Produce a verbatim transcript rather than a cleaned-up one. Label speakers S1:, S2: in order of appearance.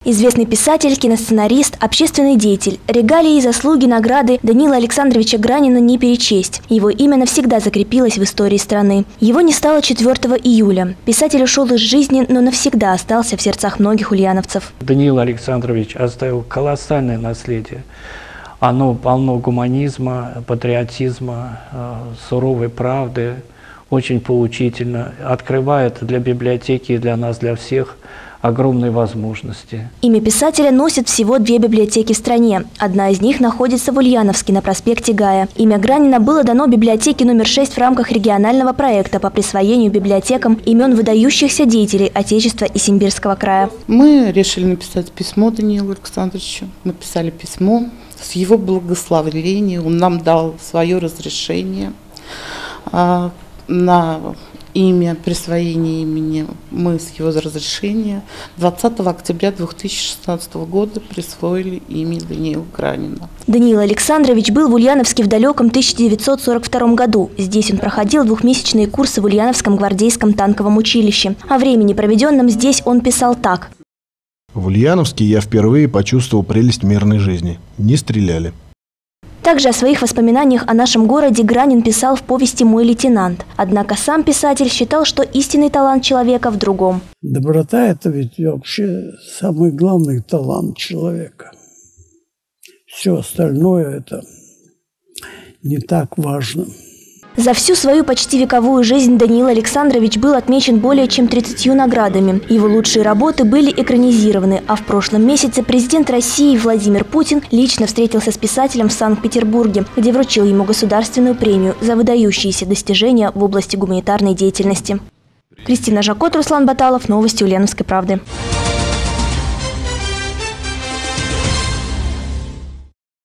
S1: Известный писатель, киносценарист, общественный деятель. Регалии и заслуги, награды Даниила Александровича Гранина не перечесть. Его имя навсегда закрепилось в истории страны. Его не стало четвёртого июля. Писатель ушел из жизни, но навсегда остался в сердцах многих ульяновцев.
S2: Даниил Александрович оставил колоссальное наследие. Оно полно гуманизма, патриотизма, суровой правды, очень поучительно, открывает для библиотеки и для нас, для всех огромные возможности.
S1: Имя писателя носит всего две библиотеки в стране. Одна из них находится в Ульяновске на проспекте Гая. Имя Гранина было дано библиотеке номер шесть в рамках регионального проекта по присвоению библиотекам имен выдающихся деятелей Отечества и Симбирского края.
S3: Мы решили написать письмо Даниилу Александровичу. Написали письмо с его благословения. Он нам дал свое разрешение а, на имя, присвоение имени. Мы с его разрешения двадцатого октября две тысячи шестнадцатого года присвоили имя Даниила Гранина.
S1: Даниил Александрович был в Ульяновске в далеком тысяча девятьсот сорок втором году. Здесь он проходил двухмесячные курсы в Ульяновском гвардейском танковом училище. О времени, проведенном здесь, он писал так.
S4: В Ульяновске я впервые почувствовал прелесть мирной жизни. Не стреляли.
S1: Также о своих воспоминаниях о нашем городе Гранин писал в повести «Мой лейтенант». Однако сам писатель считал, что истинный талант человека в другом.
S5: Доброта – это ведь вообще самый главный талант человека. Все остальное – это не так важно.
S1: За всю свою почти вековую жизнь Даниил Александрович был отмечен более чем тридцатью наградами. Его лучшие работы были экранизированы, а в прошлом месяце президент России Владимир Путин лично встретился с писателем в Санкт-Петербурге, где вручил ему государственную премию за выдающиеся достижения в области гуманитарной деятельности. Кристина Жакот, Руслан Баталов. Новости Ульяновской правды.